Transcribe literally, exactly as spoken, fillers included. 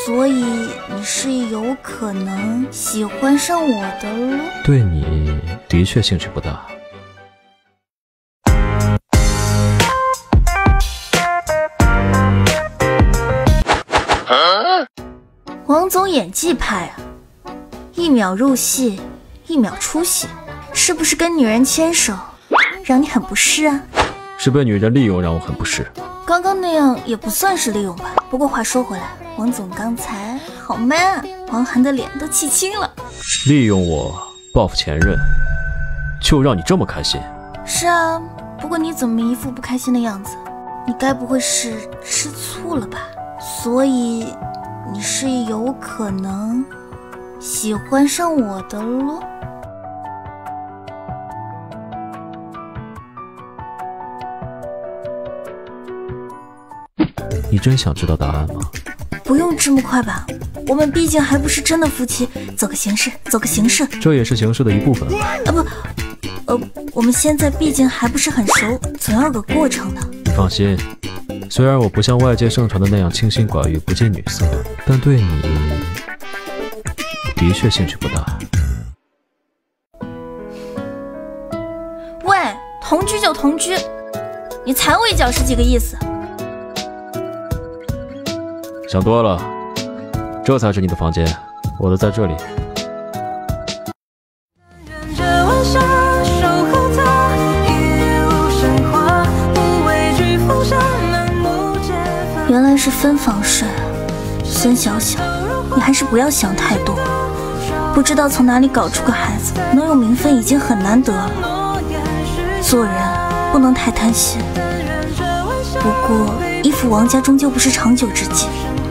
所以你是有可能喜欢上我的了。 对你的确兴趣不大。 王总演技派啊，一秒入戏，一秒出戏，是不是跟女人牵手让你很不适啊？ 是被女人利用让我很不适。 刚刚那样也不算是利用吧。不过话说回来，王总刚才好 man 啊，王涵的脸都气青了。 利用我报复前任，就让你这么开心？ 是啊，不过你怎么一副不开心的样子？你该不会是吃醋了吧？所以你是有可能喜欢上我的咯。 你真想知道答案吗？ 不用这么快吧，我们毕竟还不是真的夫妻，走个形式，走个形式。 这也是形式的一部分啊。 啊不，呃，我们现在毕竟还不是很熟，总要有个过程的。 你放心，虽然我不像外界盛传的那样清心寡欲、不近女色，但对你的确兴趣不大。 喂，同居就同居，你踩我一脚是几个意思？ 想多了，这才是你的房间，我的在这里。 原来是分房睡，孙小小，你还是不要想太多。不知道从哪里搞出个孩子，能有名分已经很难得了。做人不能太贪心。不过依附王家终究不是长久之计。